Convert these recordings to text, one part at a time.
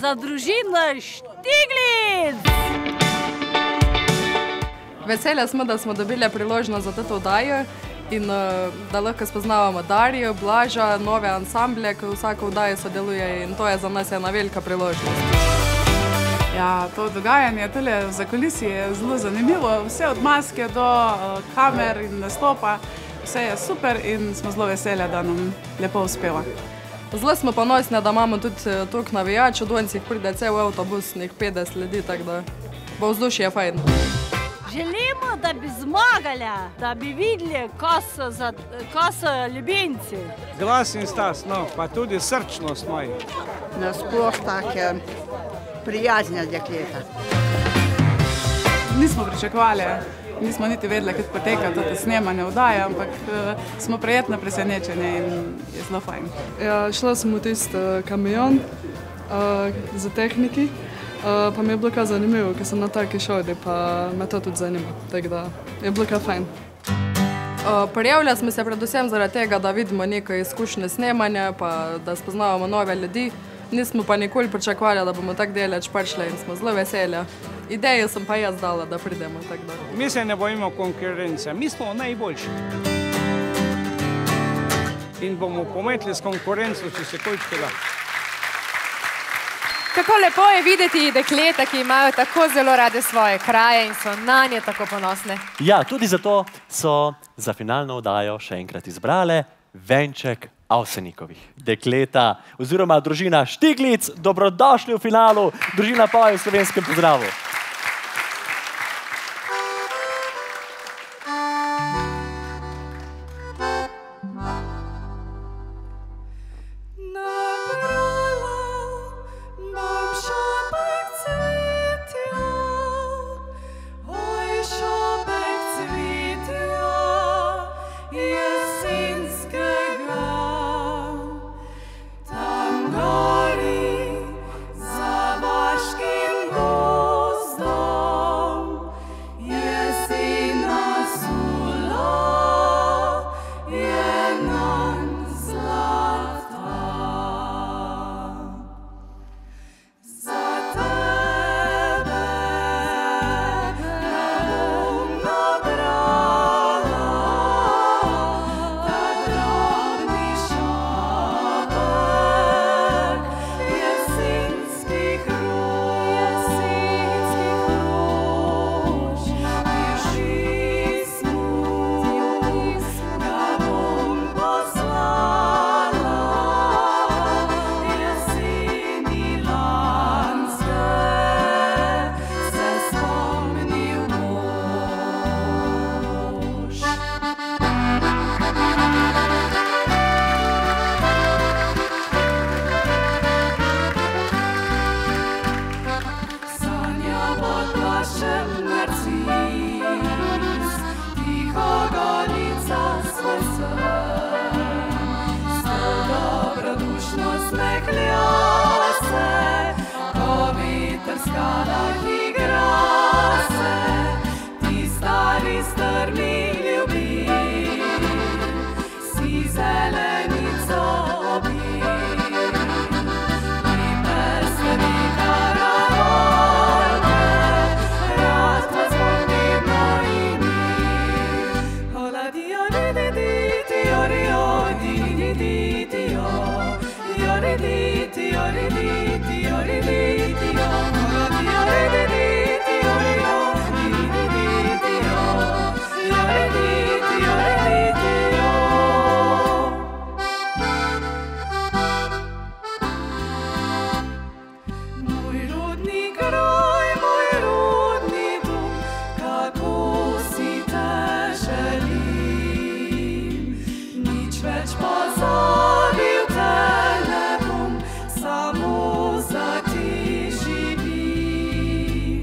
za družino Štiglic! Veselja smo, da smo dobili priložnost za to oddajo in da lahko spoznavamo Darjo, Blaža, nove ansamble, ki vsako oddajo sodeluje in to je za nas ena velika priložnost. Ja, to dogajanje tole v zakulisji je zelo zanimivo. Vse od maske do kamer in nastopa. Vse je super in smo zelo veseli, da nam lepo uspeva. Zelo smo ponosni, da imamo tudi toliko navijačev, danes jih pride cel avtobus, nek 50 ljudi, tako da bo vzdušje fajn. Želimo, da bi zmagali, da bi videli, ko so ljubimci. Glas in stas, no, pa tudi srčnost moja. Nasploh take prijazne dekleta. Nismo pričakovali, nismo niti vedeli, kako poteka to snemanje oddaje, ampak smo prijetno presenečeni in je zelo fajn. Ja, šla sem v tisti kamion za tehniki, pa mi je bilo kar zanimivo, ker sem na taki šoli, pa me to tudi zanima, tako da je bilo kar fajn. Prijavljali smo se predvsem zaradi tega, da vidimo nekaj izkušnje snemanja, pa da spoznavamo nove ljudi. Nismo pa nikoli pričakovali, da bomo tako daleč prišli in smo zelo veseli. Idejo sem pa jaz dala, da pridemo tako da. Mi se ne bojimo konkurence, mi smo najboljši. In bomo pometli s konkurenco, če se kočke da. Kako lepo je videti dekleta, ki imajo tako zelo rade svoje kraje in so na nje tako ponosne. Ja, tudi zato so za finalno oddajo še enkrat izbrale venček Avsenikovih. Dekleta oziroma družina Štiglic, dobrodošli v finalu, družina poje v slovenskem pozdravu.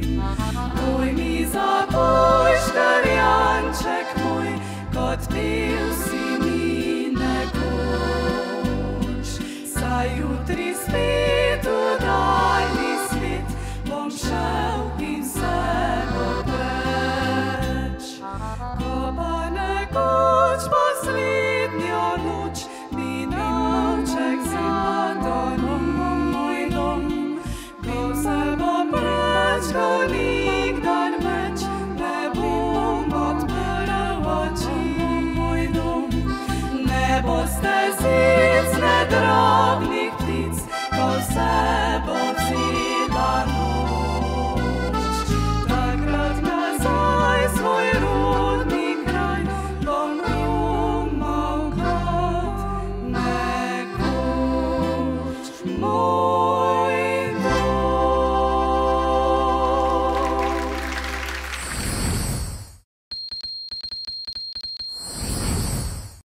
Gott